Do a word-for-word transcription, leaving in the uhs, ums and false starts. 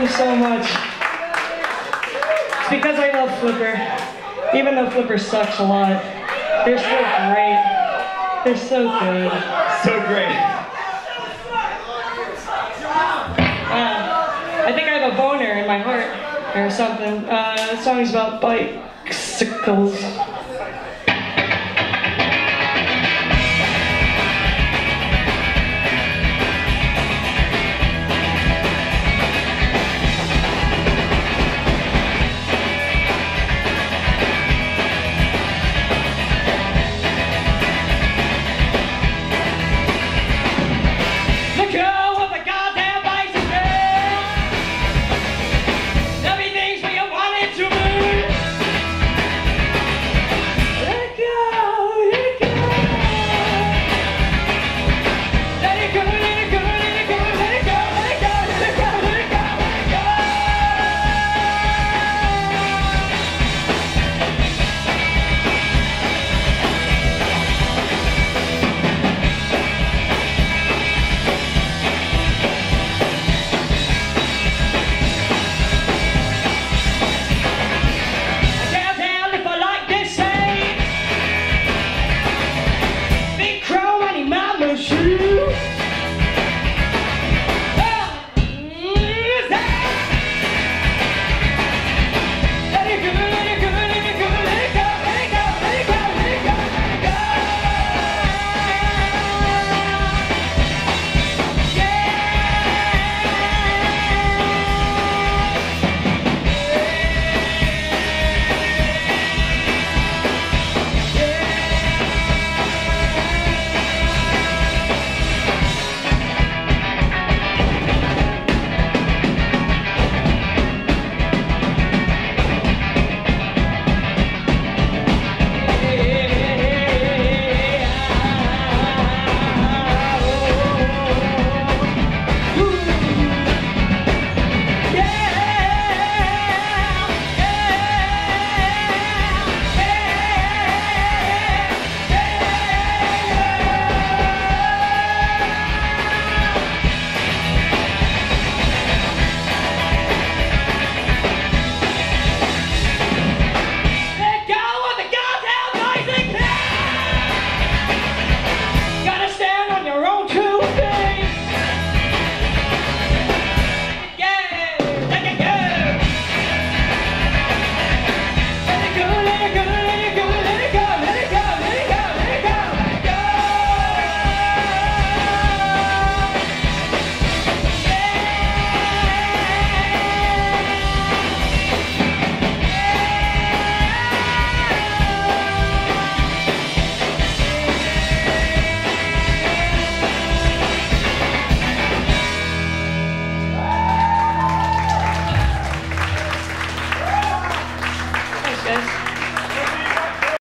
them so much. It's because I love Flipper. Even though Flipper sucks a lot, they're so great. They're so good. So great. Uh, I think I have a boner in my heart or something. Uh, the song's about bicycles.